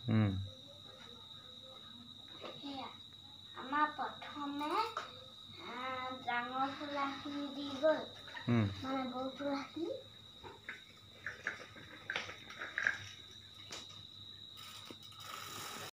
আমাৰ প্ৰথমে ডাঙৰ ফুলাখিনি দি গ'ল মানে বৰ ফুলাখিনি